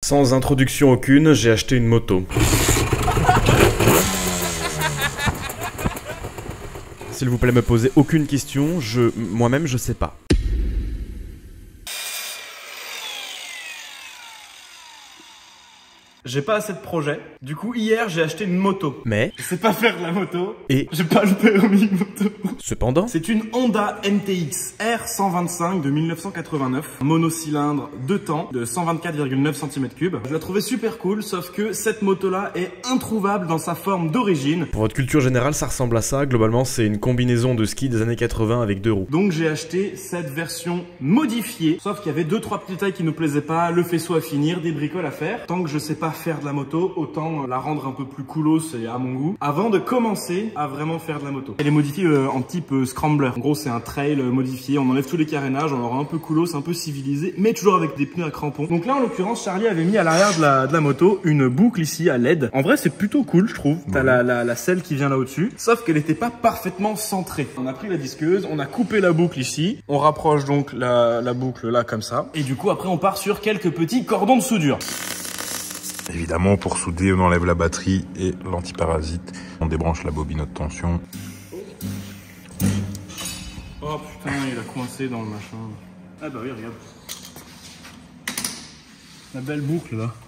Sans introduction aucune, j'ai acheté une moto. S'il vous plaît, me posez aucune question, moi-même je sais pas. J'ai pas assez de projets. Du coup, hier, j'ai acheté une moto. Mais... je sais pas faire de la moto. Et... j'ai pas le permis moto. Cependant... c'est une Honda NTX R125 de 1989. Monocylindre 2 temps de 124,9 cm3. Je la trouvais super cool, sauf que cette moto-là est introuvable dans sa forme d'origine. Pour votre culture générale, ça ressemble à ça. Globalement, c'est une combinaison de ski des années 80 avec 2 roues. Donc j'ai acheté cette version modifiée. Sauf qu'il y avait 2-3 petits détails qui nous plaisaient pas. Le faisceau à finir, des bricoles à faire. Tant que je sais pas faire de la moto, autant la rendre un peu plus coolos et à mon goût avant de commencer à vraiment faire de la moto. Elle est modifiée en type scrambler. En gros, c'est un trail modifié. On enlève tous les carénages, on aura un peu coolos, un peu civilisé, mais toujours avec des pneus à crampons. Donc là, en l'occurrence, Charlie avait mis à l'arrière de la moto une boucle ici à LED. En vrai, c'est plutôt cool, je trouve. T'as la selle qui vient là au-dessus, sauf qu'elle n'était pas parfaitement centrée. On a pris la disqueuse, on a coupé la boucle ici. On rapproche donc la boucle là comme ça. Et du coup, après, on part sur quelques petits cordons de soudure. Évidemment, pour souder, on enlève la batterie et l'antiparasite. On débranche la bobine haute tension. Oh putain, il a coincé dans le machin. Ah bah oui, regarde. La belle boucle là.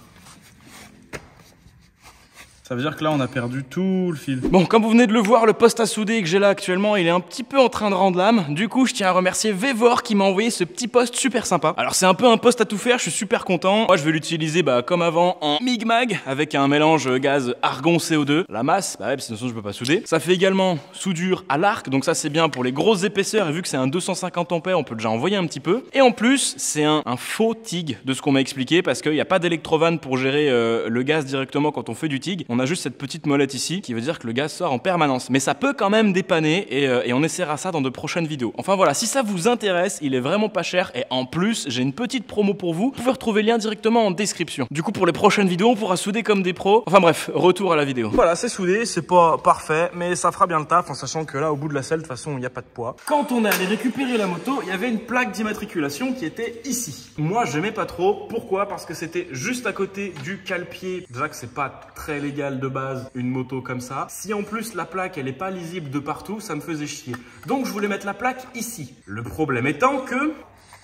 Ça veut dire que là, on a perdu tout le fil. Bon, comme vous venez de le voir, le poste à souder que j'ai là actuellement, il est un petit peu en train de rendre l'âme. Du coup, je tiens à remercier Vevor qui m'a envoyé ce petit poste super sympa. Alors, c'est un peu un poste à tout faire, je suis super content. Moi, je vais l'utiliser comme avant en Migmag avec un mélange gaz argon CO2. La masse, bah ouais, sinon je peux pas souder. Ça fait également soudure à l'arc, donc ça c'est bien pour les grosses épaisseurs. Et vu que c'est un 250 ampères, on peut déjà envoyer un petit peu. Et en plus, c'est un faux TIG de ce qu'on m'a expliqué parce qu'il n'y a pas d'électrovanne pour gérer le gaz directement quand on fait du TIG. On a juste cette petite molette ici qui veut dire que le gaz sort en permanence. Mais ça peut quand même dépanner et on essaiera ça dans de prochaines vidéos. Enfin voilà, si ça vous intéresse, il est vraiment pas cher et en plus, j'ai une petite promo pour vous. Vous pouvez retrouver le lien directement en description. Du coup, pour les prochaines vidéos, on pourra souder comme des pros. Enfin bref, retour à la vidéo. Voilà, c'est soudé, c'est pas parfait, mais ça fera bien le taf en sachant que là, au bout de la selle, de toute façon, il n'y a pas de poids. Quand on est allé récupérer la moto, il y avait une plaque d'immatriculation qui était ici. Moi, j'aimais pas trop. Pourquoi? Parce que c'était juste à côté du cale-pied. Déjà que c'est pas très légal de base, une moto comme ça. Si en plus la plaque elle est pas lisible de partout, ça me faisait chier. Donc je voulais mettre la plaque ici. Le problème étant que...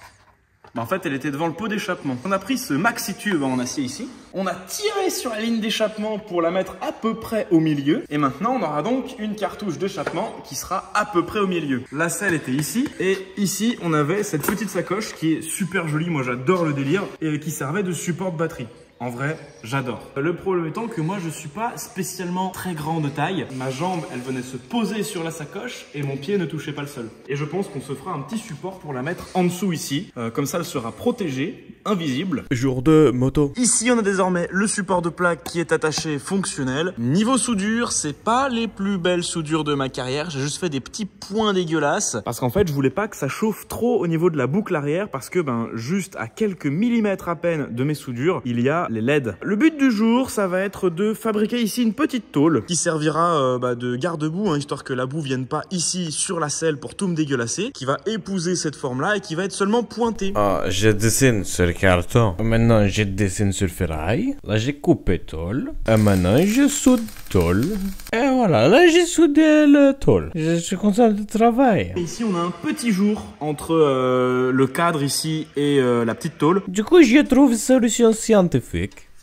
en fait elle était devant le pot d'échappement. On a pris ce maxi tube en acier ici. On a tiré sur la ligne d'échappement pour la mettre à peu près au milieu. Et maintenant on aura donc une cartouche d'échappement qui sera à peu près au milieu. La selle était ici. Et ici on avait cette petite sacoche qui est super jolie. Moi j'adore le délire. Et qui servait de support de batterie. En vrai, j'adore. Le problème étant que moi, je suis pas spécialement très grand de taille. Ma jambe, elle venait se poser sur la sacoche et mon pied ne touchait pas le sol. Et je pense qu'on se fera un petit support pour la mettre en dessous ici. Comme ça, elle sera protégée, invisible. Jour de moto. Ici, on a désormais le support de plaque qui est attaché fonctionnel. Niveau soudure, c'est pas les plus belles soudures de ma carrière. J'ai juste fait des petits points dégueulasses. Parce qu'en fait, je voulais pas que ça chauffe trop au niveau de la boucle arrière. Parce que, juste à quelques millimètres à peine de mes soudures, il y a les LED. Le but du jour, ça va être de fabriquer ici une petite tôle qui servira de garde-boue, histoire que la boue vienne pas ici sur la selle pour tout me dégueulasser, qui va épouser cette forme-là et qui va être seulement pointée. Ah, je dessine sur carton. Maintenant, je dessine sur ferraille. Là, j'ai coupé tôle. Et maintenant, je soude tôle. Et voilà, là, j'ai soudé le tôle. Je suis content de travail. Et ici, on a un petit jour entre le cadre ici et la petite tôle. Du coup, je trouve une solution scientifique.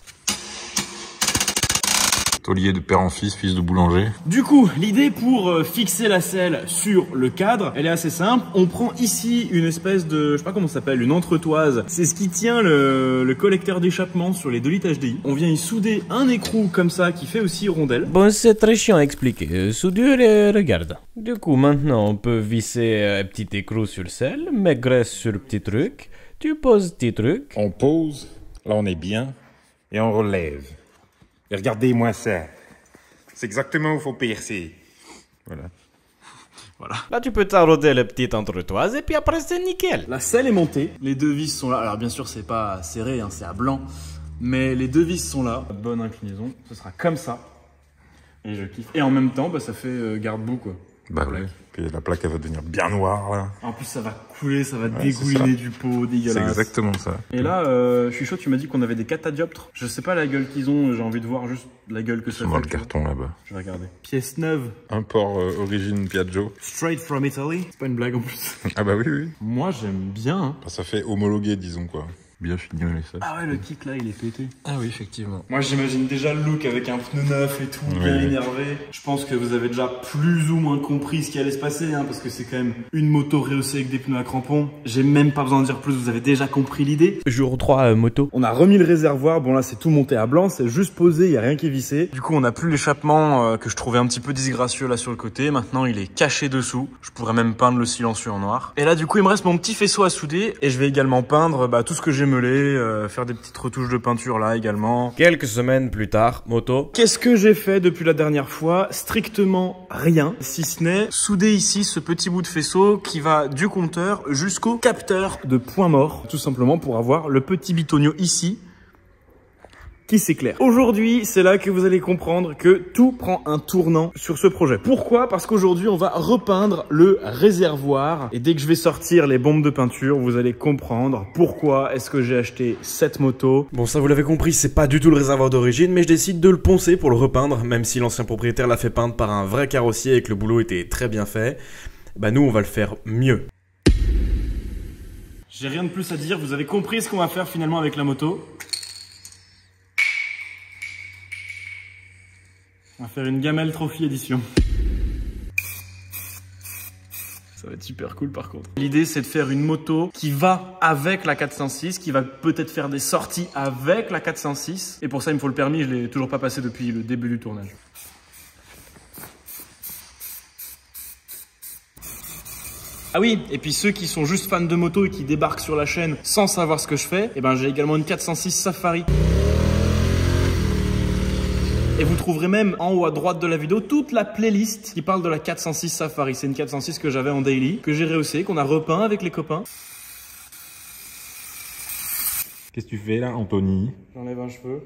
Taulier de père en fils, fils de boulanger. Du coup, l'idée pour fixer la selle sur le cadre, elle est assez simple. On prend ici une espèce de, je sais pas comment ça s'appelle, une entretoise. C'est ce qui tient le collecteur d'échappement sur les 2 litres HDI. On vient y souder un écrou comme ça qui fait aussi rondelle. Bon, c'est très chiant à expliquer. Soudure et regarde. Du coup, maintenant, on peut visser un petit écrou sur selle, mettre graisse sur le petit truc. Tu poses petit truc. On pose, là on est bien, et on relève. Et regardez-moi ça. C'est exactement où il faut percer. Voilà. Voilà. Là, tu peux t'arroder la petite entretoise et puis après, c'est nickel. La selle est montée. Les 2 vis sont là. Alors, bien sûr, c'est pas serré, c'est à blanc. Mais les 2 vis sont là. Bonne inclinaison. Ce sera comme ça. Et je kiffe. Et en même temps, ça fait garde-boue, quoi. Bah ouais. Puis la plaque, elle va devenir bien noire, là. En plus, ça va couler, ça va dégouliner du pot, dégueulasse. C'est exactement ça. Et là, je suis chaud, tu m'as dit qu'on avait des catadioptres. Je sais pas la gueule qu'ils ont, j'ai envie de voir juste la gueule que ça Souvent fait. le carton, là-bas. Je vais regarder. Pièce neuve. Import origine Piaggio. Straight from Italy. C'est pas une blague en plus. Ah bah oui, oui. Moi, j'aime bien. Hein. Ça fait homologué, disons, quoi. Bien fignolé, ça. Ah ouais, le kit là, il est pété. Ah oui, effectivement. Moi, j'imagine déjà le look avec un pneu neuf et tout, bien Oui. énervé. Je pense que vous avez déjà plus ou moins compris ce qui allait se passer, hein, parce que c'est quand même une moto rehaussée avec des pneus à crampons. J'ai même pas besoin de dire plus, vous avez déjà compris l'idée. Jour 3, moto. On a remis le réservoir, bon là c'est tout monté à blanc, c'est juste posé, y a rien qui est vissé. Du coup on a plus l'échappement que je trouvais un petit peu disgracieux là sur le côté, maintenant il est caché dessous. Je pourrais même peindre le silencieux en noir. Et là du coup il me reste mon petit faisceau à souder et je vais également peindre tout ce que j'ai meulé, faire des petites retouches de peinture là également. Quelques semaines plus tard, moto. Qu'est-ce que j'ai fait depuis la dernière fois? Strictement rien, si ce n'est souder ici ce petit bout de faisceau qui va du compteur jusqu'au capteur de point mort, tout simplement pour avoir le petit bitonio ici qui s'éclaire. Aujourd'hui, c'est là que vous allez comprendre que tout prend un tournant sur ce projet. Pourquoi? Parce qu'aujourd'hui, on va repeindre le réservoir. Et dès que je vais sortir les bombes de peinture, vous allez comprendre pourquoi est-ce que j'ai acheté cette moto. Bon, ça vous l'avez compris, c'est pas du tout le réservoir d'origine, mais je décide de le poncer pour le repeindre, même si l'ancien propriétaire l'a fait peindre par un vrai carrossier et que le boulot était très bien fait. Bah nous, on va le faire mieux. J'ai rien de plus à dire, vous avez compris ce qu'on va faire finalement avec la moto. On va faire une Gamelle Trophy édition. Ça va être super cool par contre. L'idée c'est de faire une moto qui va avec la 406, qui va peut-être faire des sorties avec la 406. Et pour ça il me faut le permis, je l'ai toujours pas passé depuis le début du tournage. Ah oui, et puis ceux qui sont juste fans de moto et qui débarquent sur la chaîne sans savoir ce que je fais, eh ben j'ai également une 406 Safari. Et vous trouverez même en haut à droite de la vidéo toute la playlist qui parle de la 406 Safari. C'est une 406 que j'avais en daily, que j'ai rehaussée, qu'on a repeint avec les copains. Qu'est-ce que tu fais là, Anthony? J'enlève un cheveu.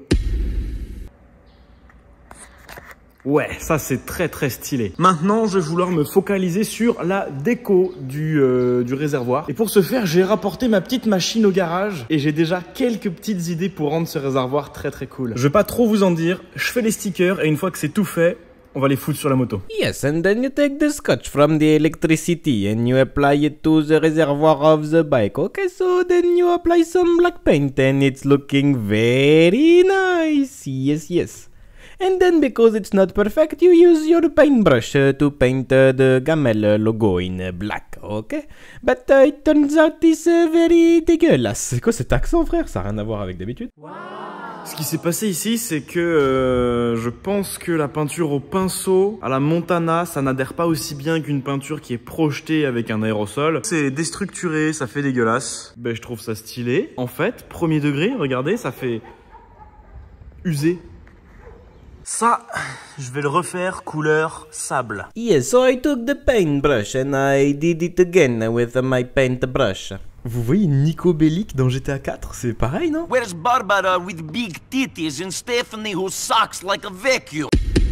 Ouais, ça c'est très très stylé. Maintenant, je vais vouloir me focaliser sur la déco du réservoir. Et pour ce faire, j'ai rapporté ma petite machine au garage et j'ai déjà quelques petites idées pour rendre ce réservoir très très cool. Je vais pas trop vous en dire, je fais les stickers et une fois que c'est tout fait, on va les foutre sur la moto. Yes, and then you take the scotch from the electricity and you apply it to the reservoir of the bike. Okay, so then you apply some black paint and it's looking very nice. Yes, yes. And then because it's not perfect, you use your paintbrush to paint the Gamelle logo in black, okay? But it turns out it's very dégueulasse. C'est quoi cet accent, frère? Ça n'a rien à voir avec d'habitude. Ce qui s'est passé ici, c'est que je pense que la peinture au pinceau, à la Montana, ça n'adhère pas aussi bien qu'une peinture qui est projetée avec un aérosol. C'est déstructuré, ça fait dégueulasse. Ben, je trouve ça stylé. En fait, premier degré, regardez, ça fait usé. Ça, je vais le refaire couleur sable. Yes, so I took the paintbrush and I did it again with my paintbrush. Vous voyez Nico Bellic dans GTA 4? C'est pareil, non? Where's Barbara with big titties and Stephanie who sucks like a vacuum?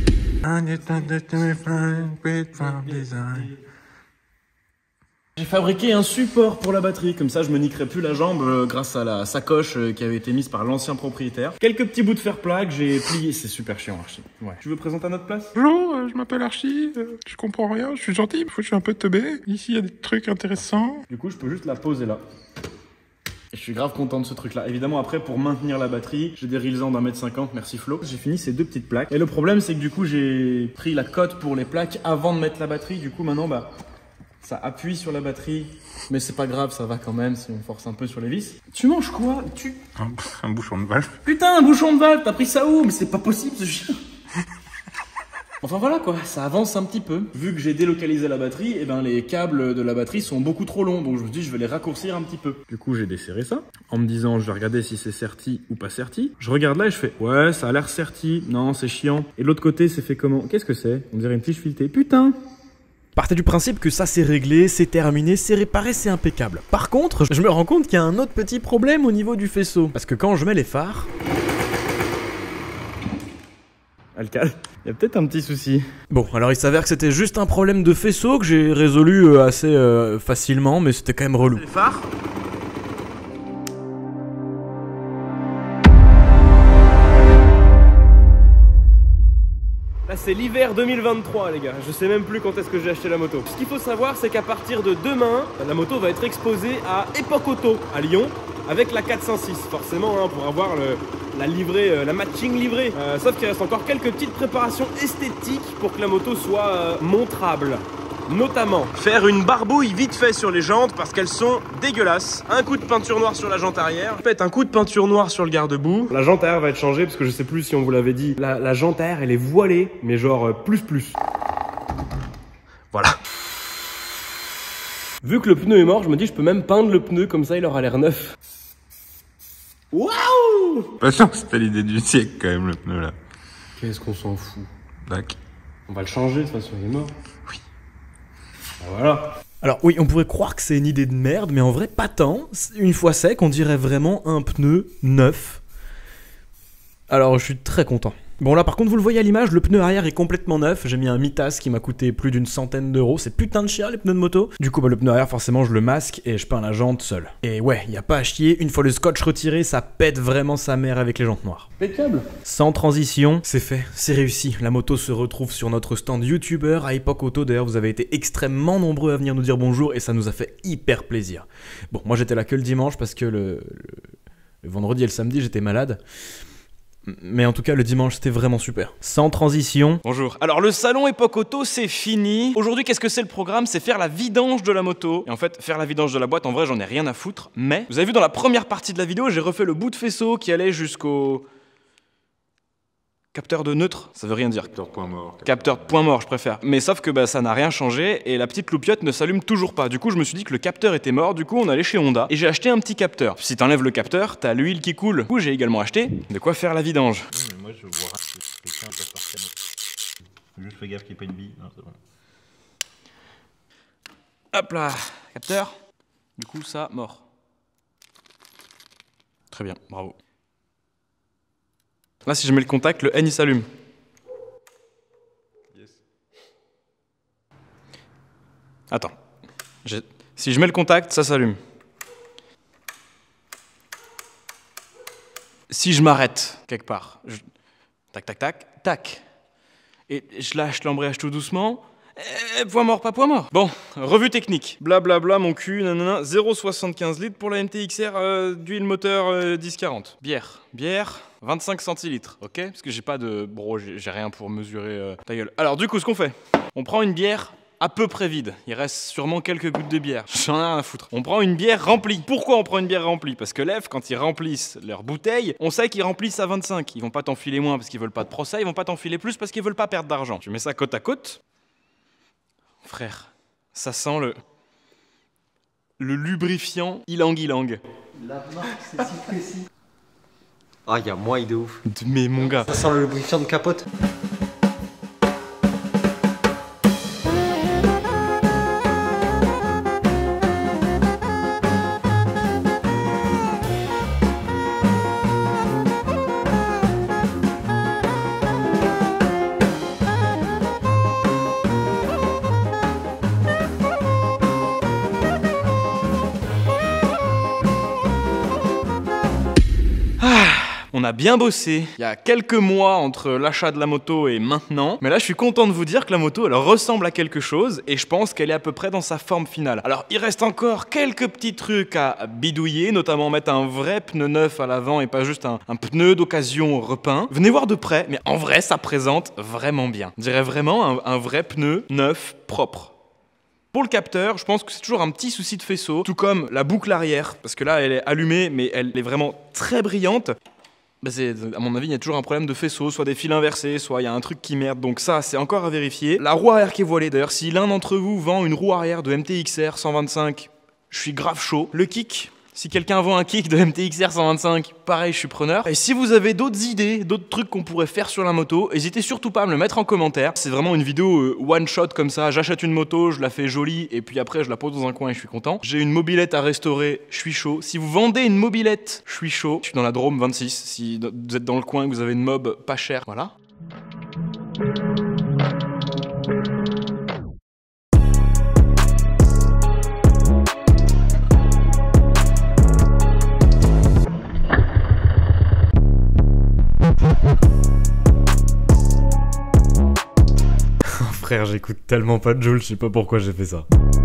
J'ai fabriqué un support pour la batterie, comme ça je me niquerai plus la jambe grâce à la sacoche qui avait été mise par l'ancien propriétaire. Quelques petits bouts de fer plat que j'ai plié, c'est super chiant Archie. Ouais. Tu veux présenter à notre place? Bonjour, je m'appelle Archie, je comprends rien, je suis gentil, mais je suis un peu teubé. Ici, il y a des trucs intéressants. Du coup, je peux juste la poser là. Et je suis grave content de ce truc là. Évidemment après pour maintenir la batterie, j'ai des rilsans d'1m50, merci Flo. J'ai fini ces deux petites plaques. Et le problème c'est que du coup j'ai pris la cote pour les plaques avant de mettre la batterie. Du coup maintenant ça appuie sur la batterie. Mais c'est pas grave, ça va quand même si on force un peu sur les vis. Tu manges quoi? Un bouchon de valve. Putain, un bouchon de valve, t'as pris ça où? Mais c'est pas possible ce chien. Enfin voilà quoi, ça avance un petit peu. Vu que j'ai délocalisé la batterie, et ben les câbles de la batterie sont beaucoup trop longs. Donc je me dis je vais les raccourcir un petit peu. Du coup j'ai desserré ça, en me disant je vais regarder si c'est serti ou pas serti. Je regarde là et je fais ouais ça a l'air serti, non c'est chiant. Et de l'autre côté c'est fait comment? Qu'est-ce que c'est? On dirait une tige filetée, putain. Partez du principe que ça c'est réglé, c'est terminé, c'est réparé, c'est impeccable. Par contre, je me rends compte qu'il y a un autre petit problème au niveau du faisceau. Parce que quand je mets les phares... Alcal, il y a peut-être un petit souci. Bon, alors il s'avère que c'était juste un problème de faisceau que j'ai résolu assez facilement, mais c'était quand même relou. Les phares. Là c'est l'hiver 2023 les gars, je sais même plus quand est-ce que j'ai acheté la moto. Ce qu'il faut savoir c'est qu'à partir de demain, la moto va être exposée à Epoch Auto à Lyon avec la 406 forcément hein, pour avoir la livrée, la matching livrée. Sauf qu'il reste encore quelques petites préparations esthétiques pour que la moto soit montrable. Notamment faire une barbouille vite fait sur les jantes parce qu'elles sont dégueulasses. Un coup de peinture noire sur la jante arrière, faites un coup de peinture noire sur le garde-boue. La jante arrière va être changée parce que je sais plus si on vous l'avait dit. La jante arrière elle est voilée mais genre plus. Voilà. Vu que le pneu est mort, je me dis je peux même peindre le pneu comme ça il aura l'air neuf. Waouh! Pas sûr que c'était l'idée du siècle quand même le pneu là. Qu'est-ce qu'on s'en fout? Dac. On va le changer de toute façon, il est mort. Oui. Ben voilà. Alors oui, on pourrait croire que c'est une idée de merde, mais en vrai pas tant. Une fois sec, on dirait vraiment un pneu neuf. Alors je suis très content. Bon là par contre vous le voyez à l'image, le pneu arrière est complètement neuf. J'ai mis un Mitas qui m'a coûté plus d'une centaine d'euros. C'est putain de cher les pneus de moto. Du coup bah, le pneu arrière forcément je le masque et je peins la jante seul. Et ouais, y a pas à chier, une fois le scotch retiré, ça pète vraiment sa mère avec les jantes noires. Impeccable. Sans transition, c'est fait, c'est réussi. La moto se retrouve sur notre stand YouTuber à Epoch Auto. D'ailleurs vous avez été extrêmement nombreux à venir nous dire bonjour et ça nous a fait hyper plaisir. Bon moi j'étais là que le dimanche parce que le vendredi et le samedi j'étais malade. Mais en tout cas, le dimanche, c'était vraiment super. Sans transition. Bonjour. Alors, le salon Epoch Auto, c'est fini. Aujourd'hui, qu'est-ce que c'est le programme? C'est faire la vidange de la moto. Et en fait, faire la vidange de la boîte, en vrai, j'en ai rien à foutre. Mais, vous avez vu dans la première partie de la vidéo, j'ai refait le bout de faisceau qui allait jusqu'au... capteur de neutre, ça veut rien dire. Capteur point mort. Capteur de point mort, je préfère. Mais sauf que bah, ça n'a rien changé et la petite loupiote ne s'allume toujours pas. Du coup, je me suis dit que le capteur était mort. Du coup, on allait chez Honda et j'ai acheté un petit capteur. Si t'enlèves le capteur, t'as l'huile qui coule. Du coup, j'ai également acheté de quoi faire la vidange. Mais moi je vois quelqu'un qui va partir. Juste fais gaffe qu'il n'y ait pas une bille. Non, c'est bon. Hop là, capteur. Du coup, ça, mort. Très bien, bravo. Là, si je mets le contact, le N il s'allume. Yes. Attends. Si je mets le contact, ça s'allume. Si je m'arrête quelque part, tac, tac, tac, tac. Et je lâche l'embrayage tout doucement. Point mort, pas point mort. Bon, revue technique. Blablabla, mon cul, nanana. 0,75 litres pour la MT-XR d'huile moteur 1040. Bière, 25 centilitres, ok? Parce que j'ai pas de... Bro, j'ai rien pour mesurer ta gueule. Alors du coup, ce qu'on fait, on prend une bière à peu près vide. Il reste sûrement quelques gouttes de bière. J'en ai rien à foutre. On prend une bière remplie. Pourquoi on prend une bière remplie? Parce que l'EF, quand ils remplissent leur bouteille, on sait qu'ils remplissent à 25. Ils vont pas t'enfiler moins parce qu'ils veulent pas de procès, ils vont pas t'enfiler plus parce qu'ils veulent pas perdre d'argent. Tu mets ça côte à côte. Frère, ça sent le lubrifiant ylang-ylang. La marque, c'est si précis. Ah, y'a moi, il est ouf. Mais mon gars. Ça sent le lubrifiant de capote. On a bien bossé, il y a quelques mois entre l'achat de la moto et maintenant, mais là je suis content de vous dire que la moto elle ressemble à quelque chose et je pense qu'elle est à peu près dans sa forme finale. Alors il reste encore quelques petits trucs à bidouiller, notamment mettre un vrai pneu neuf à l'avant et pas juste un pneu d'occasion repeint. Venez voir de près, mais en vrai ça présente vraiment bien. On dirait vraiment un vrai pneu neuf propre. Pour le capteur, je pense que c'est toujours un petit souci de faisceau, tout comme la boucle arrière, parce que là elle est allumée mais elle est vraiment très brillante. Bah à mon avis, il y a toujours un problème de faisceau, soit des fils inversés, soit il y a un truc qui merde, donc ça, c'est encore à vérifier. La roue arrière qui est voilée, d'ailleurs, si l'un d'entre vous vend une roue arrière de MT-XR 125, je suis grave chaud. Le kick, si quelqu'un vend un kick de MT-XR 125, pareil, je suis preneur. Et si vous avez d'autres idées, d'autres trucs qu'on pourrait faire sur la moto, n'hésitez surtout pas à me le mettre en commentaire. C'est vraiment une vidéo one shot comme ça, j'achète une moto, je la fais jolie, et puis après je la pose dans un coin et je suis content. J'ai une mobilette à restaurer, je suis chaud. Si vous vendez une mobilette, je suis chaud. Je suis dans la Drôme 26, si vous êtes dans le coin et que vous avez une mob pas chère, voilà. Frère, j'écoute tellement pas de Jul, je sais pas pourquoi j'ai fait ça.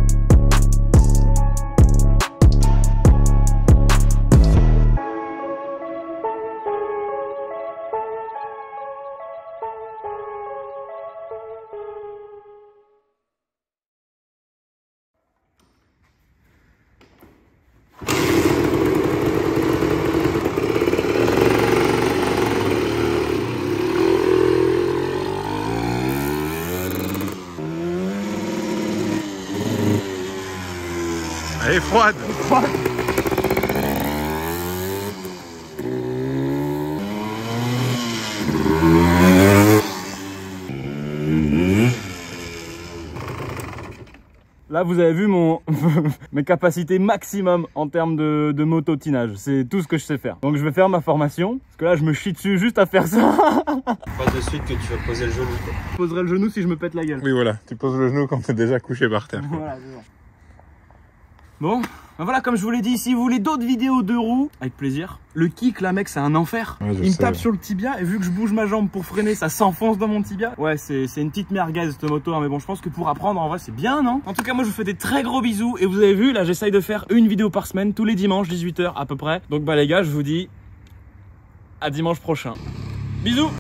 Elle est froide. Là, vous avez vu mes capacités maximum en termes de mototinage. C'est tout ce que je sais faire. Donc, je vais faire ma formation. Parce que là, je me chie dessus juste à faire ça. Pas de suite que tu vas poser le genou. Je poserai le genou si je me pète la gueule. Oui, voilà. Tu poses le genou quand t'es déjà couché par terre. Voilà, c'est bon. Bon, ben voilà, comme je vous l'ai dit, si vous voulez d'autres vidéos de roues, avec plaisir. Le kick, là, mec, c'est un enfer. Ouais, Il me tape sur le tibia, et vu que je bouge ma jambe pour freiner, ça s'enfonce dans mon tibia. Ouais, c'est une petite merguez, cette moto, hein, mais bon, je pense que pour apprendre, en vrai, c'est bien, non? En tout cas, moi, je vous fais des très gros bisous, et vous avez vu, là, j'essaye de faire une vidéo par semaine, tous les dimanches, 18 h à peu près. Donc, bah, les gars, je vous dis à dimanche prochain. Bisous!